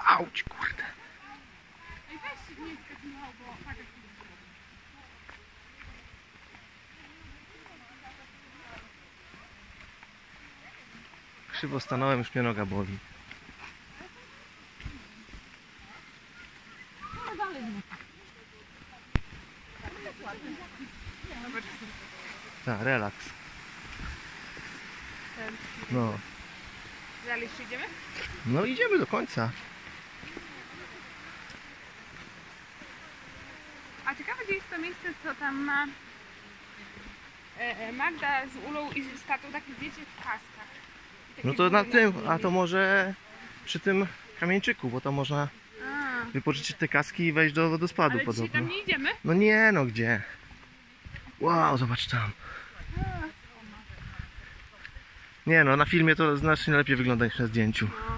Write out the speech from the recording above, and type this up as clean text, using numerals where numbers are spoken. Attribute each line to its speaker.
Speaker 1: Auć, kurde. Krzywo stanąłem, już mnie noga boli. Tak, relaks. No.
Speaker 2: Dalej jeszcze idziemy?
Speaker 1: No idziemy do końca.
Speaker 2: A ciekawe, gdzie jest to miejsce, co tam ma Magda z Ulą i z tatą takie zdjęcie w kaskach.
Speaker 1: No to na tym, a to może przy tym kamieńczyku, bo to można wypożyczyć te kaski i wejść do wodospadu
Speaker 2: ale
Speaker 1: podobno.
Speaker 2: dzisiaj tam nie idziemy?
Speaker 1: No nie, no gdzie? Wow, zobacz tam. Nie no, na filmie to znacznie lepiej wygląda niż na zdjęciu.
Speaker 2: No.